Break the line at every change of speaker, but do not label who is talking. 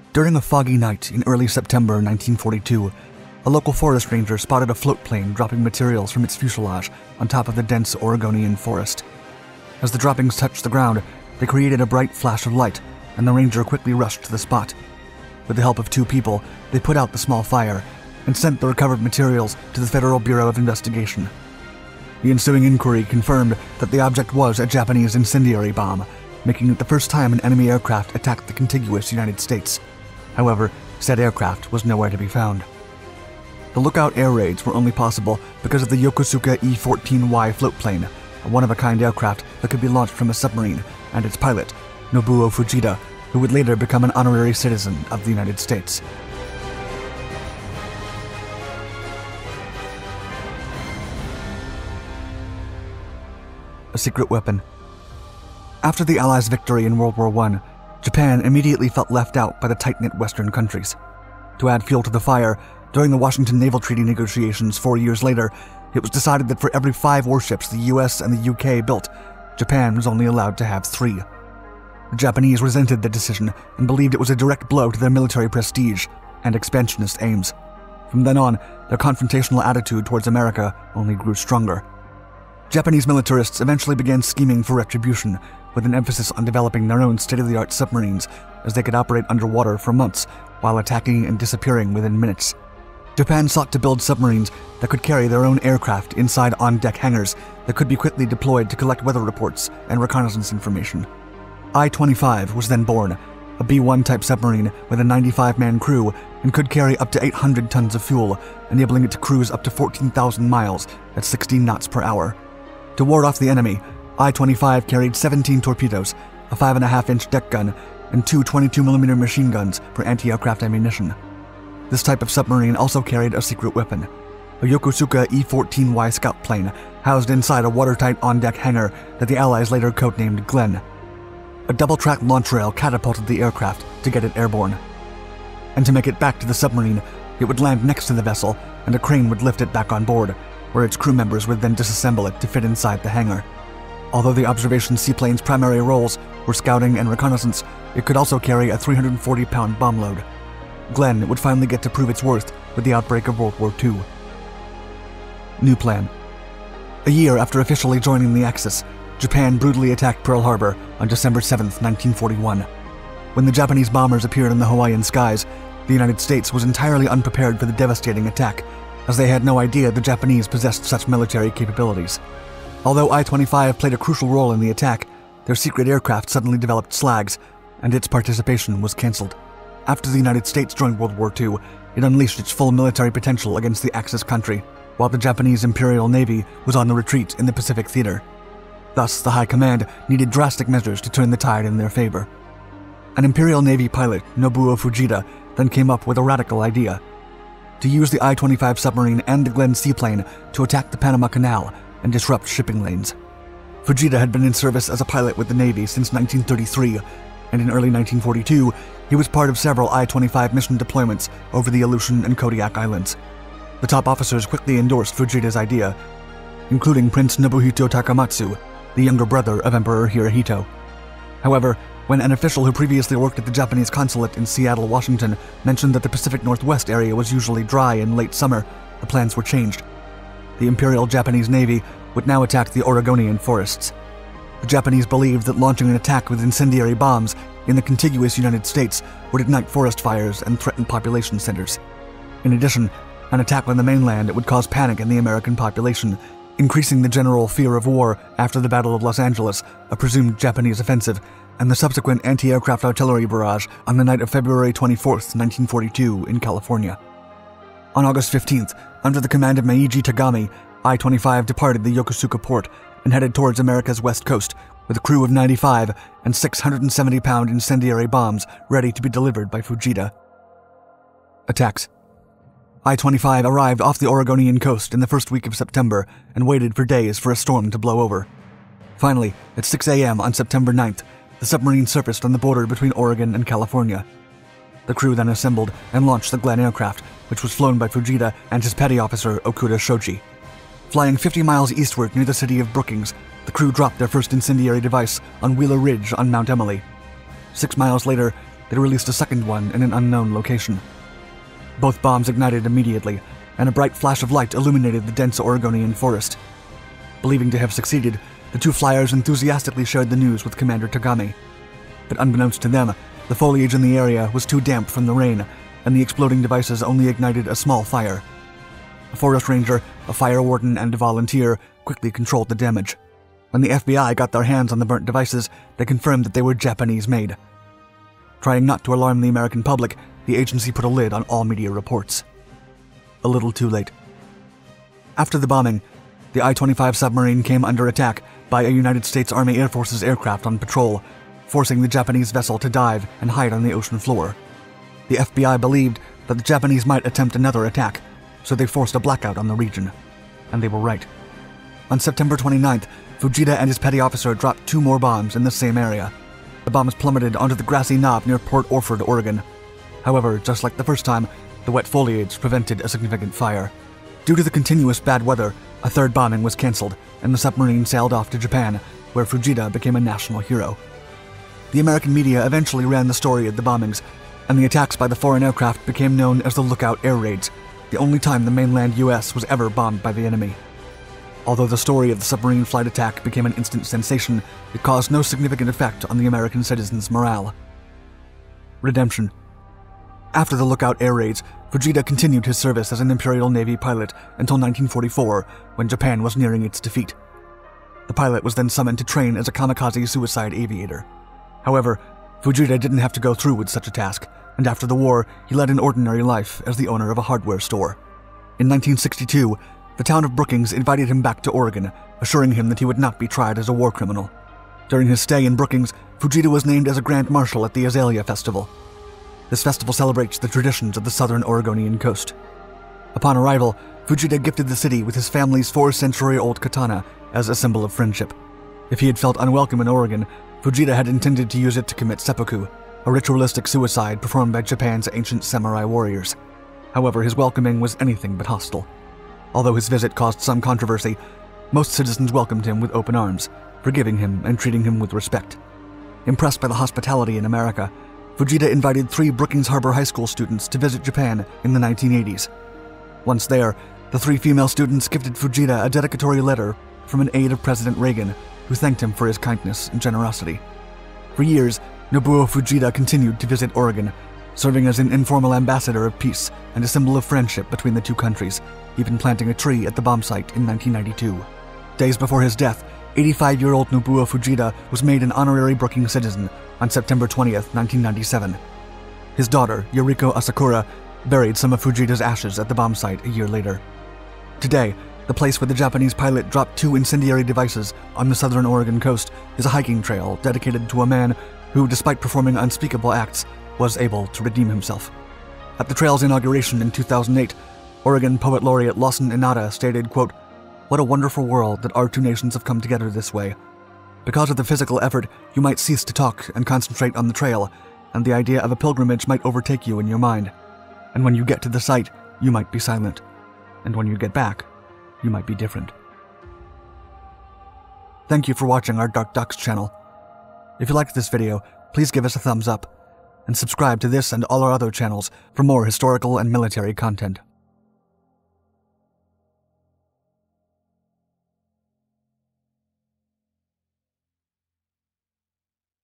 During a foggy night in early September 1942, a local forest ranger spotted a float plane dropping materials from its fuselage on top of the dense Oregonian forest. As the droppings touched the ground, they created a bright flash of light, and the ranger quickly rushed to the spot. With the help of 2 people, they put out the small fire and sent the recovered materials to the Federal Bureau of Investigation. The ensuing inquiry confirmed that the object was a Japanese incendiary bomb, making it the first time an enemy aircraft attacked the contiguous United States. However, said aircraft was nowhere to be found. The Lookout air raids were only possible because of the Yokosuka E-14Y float plane, a one-of-a-kind aircraft that could be launched from a submarine, and its pilot, Nobuo Fujita, who would later become an honorary citizen of the United States. A secret weapon. After the Allies' victory in World War I, Japan immediately felt left out by the tight-knit Western countries. To add fuel to the fire, during the Washington Naval Treaty negotiations 4 years later, it was decided that for every 5 warships the US and the UK built, Japan was only allowed to have 3. The Japanese resented the decision and believed it was a direct blow to their military prestige and expansionist aims. From then on, their confrontational attitude towards America only grew stronger. Japanese militarists eventually began scheming for retribution, with an emphasis on developing their own state-of-the-art submarines, as they could operate underwater for months while attacking and disappearing within minutes. Japan sought to build submarines that could carry their own aircraft inside on-deck hangars that could be quickly deployed to collect weather reports and reconnaissance information. I-25 was then born, a B-1 type submarine with a 95-man crew and could carry up to 800 tons of fuel, enabling it to cruise up to 14,000 miles at 16 knots per hour. To ward off the enemy, I-25 carried 17 torpedoes, a 5.5-inch deck gun, and 2 22mm machine guns for anti-aircraft ammunition. This type of submarine also carried a secret weapon, a Yokosuka E-14Y scout plane housed inside a watertight on-deck hangar that the Allies later codenamed Glenn. A double-track launch rail catapulted the aircraft to get it airborne. And to make it back to the submarine, it would land next to the vessel, and a crane would lift it back on board, where its crew members would then disassemble it to fit inside the hangar. Although the observation seaplane's primary roles were scouting and reconnaissance, it could also carry a 340-pound bomb load. Glenn would finally get to prove its worth with the outbreak of World War II. New plan. A year after officially joining the Axis, Japan brutally attacked Pearl Harbor on December 7, 1941. When the Japanese bombers appeared in the Hawaiian skies, the United States was entirely unprepared for the devastating attack, as they had no idea the Japanese possessed such military capabilities. Although I-25 played a crucial role in the attack, their secret aircraft suddenly developed SLAGs, and its participation was cancelled. After the United States joined World War II, it unleashed its full military potential against the Axis country, while the Japanese Imperial Navy was on the retreat in the Pacific Theater. Thus, the High Command needed drastic measures to turn the tide in their favor. An Imperial Navy pilot, Nobuo Fujita, then came up with a radical idea: to use the I-25 submarine and the Glenn seaplane to attack the Panama Canal and disrupt shipping lanes. Fujita had been in service as a pilot with the Navy since 1933, and in early 1942, he was part of several I-25 mission deployments over the Aleutian and Kodiak Islands. The top officers quickly endorsed Fujita's idea, including Prince Nobuhito Takamatsu, the younger brother of Emperor Hirohito. However, when an official who previously worked at the Japanese consulate in Seattle, Washington, mentioned that the Pacific Northwest area was usually dry in late summer, the plans were changed. The Imperial Japanese Navy would now attack the Oregonian forests. The Japanese believed that launching an attack with incendiary bombs in the contiguous United States would ignite forest fires and threaten population centers. In addition, an attack on the mainland would cause panic in the American population, increasing the general fear of war after the Battle of Los Angeles, a presumed Japanese offensive, and the subsequent anti-aircraft artillery barrage on the night of February 24, 1942, in California. On August 15th, under the command of Meiji Tagami, I-25 departed the Yokosuka port and headed towards America's west coast with a crew of 95 and 670-pound incendiary bombs ready to be delivered by Fujita. Attacks. I-25 arrived off the Oregonian coast in the first week of September and waited for days for a storm to blow over. Finally, at 6 a.m. on September 9th, the submarine surfaced on the border between Oregon and California. The crew then assembled and launched the Glenn aircraft, which was flown by Fujita and his petty officer Okuda Shoji. Flying 50 miles eastward near the city of Brookings, the crew dropped their first incendiary device on Wheeler Ridge on Mount Emily. 6 miles later, they released a second one in an unknown location. Both bombs ignited immediately, and a bright flash of light illuminated the dense Oregonian forest. Believing to have succeeded, the two flyers enthusiastically shared the news with Commander Tagami. But unbeknownst to them, the foliage in the area was too damp from the rain, and the exploding devices only ignited a small fire. A forest ranger, a fire warden, and a volunteer quickly controlled the damage. When the FBI got their hands on the burnt devices, they confirmed that they were Japanese-made. Trying not to alarm the American public, the agency put a lid on all media reports. A little too late. After the bombing, the I-25 submarine came under attack by a United States Army Air Force's aircraft on patrol, forcing the Japanese vessel to dive and hide on the ocean floor. The FBI believed that the Japanese might attempt another attack, so they forced a blackout on the region. And they were right. On September 29th, Fujita and his petty officer dropped 2 more bombs in the same area. The bombs plummeted onto the grassy knob near Port Orford, Oregon. However, just like the first time, the wet foliage prevented a significant fire. Due to the continuous bad weather, a third bombing was cancelled, and the submarine sailed off to Japan, where Fujita became a national hero. The American media eventually ran the story of the bombings, and the attacks by the foreign aircraft became known as the Lookout Air Raids, the only time the mainland US was ever bombed by the enemy. Although the story of the submarine flight attack became an instant sensation, it caused no significant effect on the American citizens' morale. Redemption. After the Lookout Air Raids, Fujita continued his service as an Imperial Navy pilot until 1944, when Japan was nearing its defeat. The pilot was then summoned to train as a kamikaze suicide aviator. However, Fujita didn't have to go through with such a task, and after the war, he led an ordinary life as the owner of a hardware store. In 1962, the town of Brookings invited him back to Oregon, assuring him that he would not be tried as a war criminal. During his stay in Brookings, Fujita was named as a Grand Marshal at the Azalea Festival. This festival celebrates the traditions of the southern Oregonian coast. Upon arrival, Fujita gifted the city with his family's 4-century-old katana as a symbol of friendship. If he had felt unwelcome in Oregon, Fujita had intended to use it to commit seppuku, a ritualistic suicide performed by Japan's ancient samurai warriors. However, his welcoming was anything but hostile. Although his visit caused some controversy, most citizens welcomed him with open arms, forgiving him and treating him with respect. Impressed by the hospitality in America, Fujita invited 3 Brookings Harbor High School students to visit Japan in the 1980s. Once there, the 3 female students gifted Fujita a dedicatory letter from an aide of President Reagan, who thanked him for his kindness and generosity. For years, Nobuo Fujita continued to visit Oregon, serving as an informal ambassador of peace and a symbol of friendship between the two countries, even planting a tree at the bomb site in 1992. Days before his death, 85-year-old Nobuo Fujita was made an honorary Brookings citizen on September 20th, 1997. His daughter, Yuriko Asakura, buried some of Fujita's ashes at the bomb site a year later. Today, the place where the Japanese pilot dropped 2 incendiary devices on the southern Oregon coast is a hiking trail dedicated to a man who, despite performing unspeakable acts, was able to redeem himself. At the trail's inauguration in 2008, Oregon Poet Laureate Lawson Inada stated, quote, "What a wonderful world that our two nations have come together this way. Because of the physical effort, you might cease to talk and concentrate on the trail, and the idea of a pilgrimage might overtake you in your mind. And when you get to the site, you might be silent. And when you get back, you might be different." Thank you for watching our Dark Ducks channel. If you liked this video, please give us a thumbs up, and subscribe to this and all our other channels for more historical and military content.